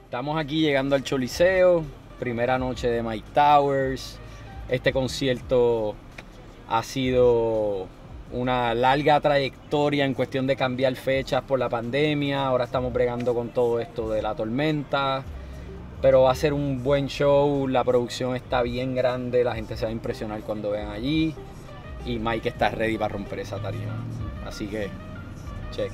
Estamos aquí llegando al Choliseo, primera noche de Myke Towers. Este concierto ha sido una larga trayectoria en cuestión de cambiar fechas por la pandemia. Ahora estamos bregando con todo esto de la tormenta, pero va a ser un buen show. La producción está bien grande, la gente se va a impresionar cuando vean allí y Myke está ready para romper esa tarima. Así que, check.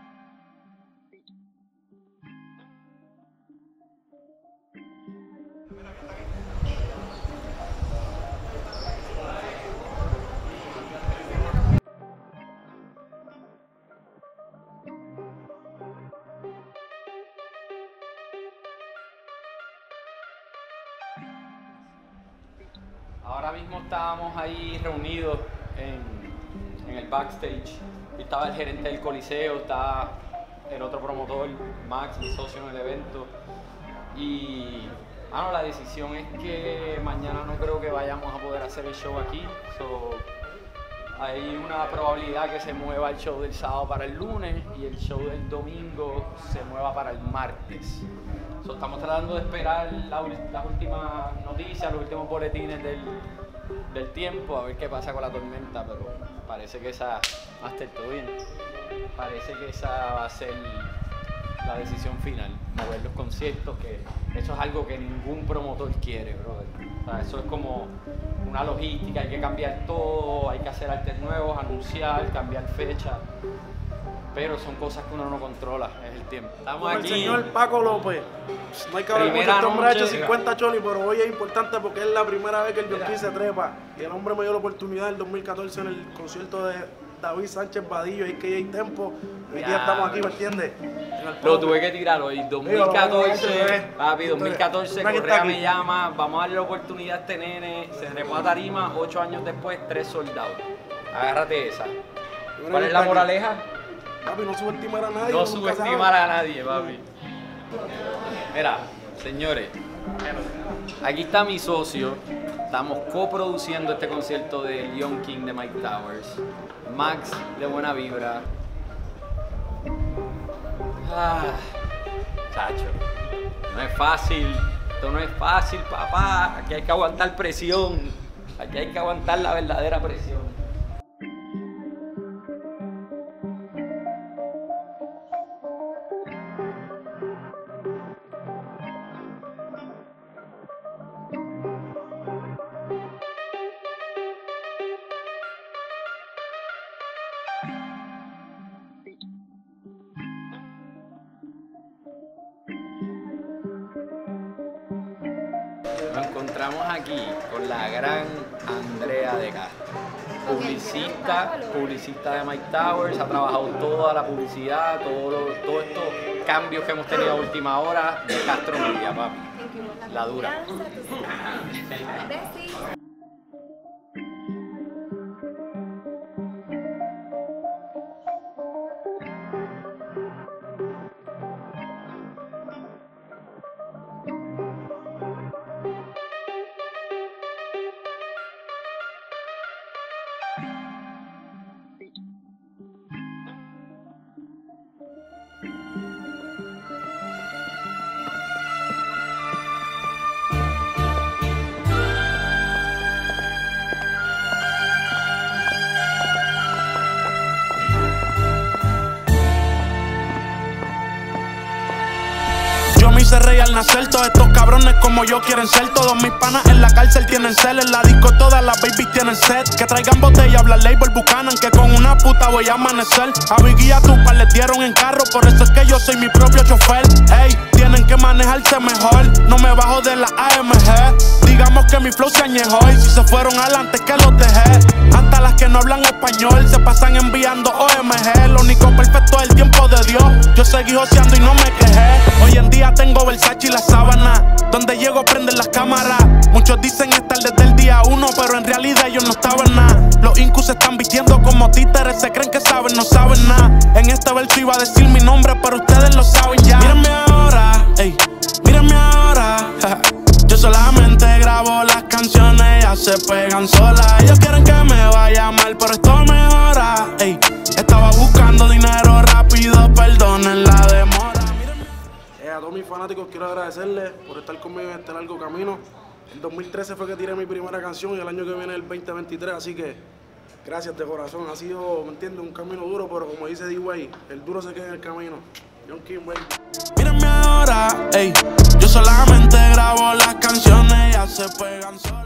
Ahora mismo estábamos ahí reunidos en el backstage. Estaba el gerente del Coliseo, estaba el otro promotor, Max, mi socio en el evento. Y la decisión es que mañana no creo que vayamos a poder hacer el show aquí. Hay una probabilidad que se mueva el show del sábado para el lunes y el show del domingo se mueva para el martes. Estamos tratando de esperar las últimas noticias, los últimos boletines del tiempo, a ver qué pasa con la tormenta, pero parece que esa va a estar todo bien. Parece que esa va a ser la decisión final, mover los conciertos, que eso es algo que ningún promotor quiere, brother. O sea, eso es como una logística, hay que cambiar todo, hay que hacer artes nuevos, anunciar, cambiar fecha. Pero son cosas que uno no controla, es el tiempo. Estamos con aquí. El señor Paco López. No hay que hablar mucho, este hombre ha hecho 50 cholis, pero hoy es importante porque es la primera vez que el Yonki se trepa. Y el hombre me dio la oportunidad en el 2014 en el concierto de David Sánchez Vadillo y KJ Tempo. Hoy día estamos aquí, ¿me entiendes? Lo tuve que tirar hoy, 2014, papi, 2014, Correa me llama, vamos a darle la oportunidad a este nene, se trepó a tarima, 8 años después, 3 soldados. Agárrate esa. ¿Cuál es la moraleja? Papi, no subestimar a nadie. No subestimar a nadie, papi. Mira, señores, aquí está mi socio. Estamos coproduciendo este concierto de Young King de Myke Towers. Max de Buena Vibra. Chacho, no es fácil. Esto no es fácil, papá. Aquí hay que aguantar presión. Aquí hay que aguantar la verdadera presión. Nos encontramos aquí con la gran Andrea de Castro, publicista de Myke Towers, ha trabajado toda la publicidad, todos estos cambios que hemos tenido a última hora de Castro Media, papi. La dura. Me hice rey al nacer, todos estos cabrones como yo quieren ser. Todos mis panas en la cárcel tienen cel, en la disco todas las babies tienen set. Que traigan botella, hablar label Buchanan, que con una puta voy a amanecer. A Biggie y a Tupac les dieron en carro, por eso es que yo soy mi propio chofer. Ey, tienen que manejarse mejor, no me bajo de la AMG. Digamos que mi flow se añejó y si se fueron adelante que los dejé. Hasta las que no hablan español se pasan enviando OMG. Lo único perfecto es el tiempo de Dios, yo seguí joseando y no me quejé. Hoy en día tengo Versace y la sábana, donde llego prenden las cámaras. Muchos dicen estar desde el día 1, pero en realidad ellos no estaban nada. Los incus se están vistiendo como títeres, se creen que saben, no saben nada. En este verso iba a decir mi nombre, pero ustedes lo saben ya. Mírenme ahora, ey, mírenme ahora. Yo solamente grabo las canciones, ya se pegan solas. Ellos quieren que me vaya mal, pero esto mejora, ey. Estaba buscando dinero rápido, perdonen la demora. A todos mis fanáticos quiero agradecerles por estar conmigo en este largo camino. En 2013 fue que tiré mi primera canción y el año que viene es el 2023, así que gracias de corazón. Ha sido, ¿me entiendes?, un camino duro, pero como dice D-Way, el duro se queda en el camino. John King, wey. Mírenme ahora, ey, yo solamente grabo las canciones, ya se pegan solas.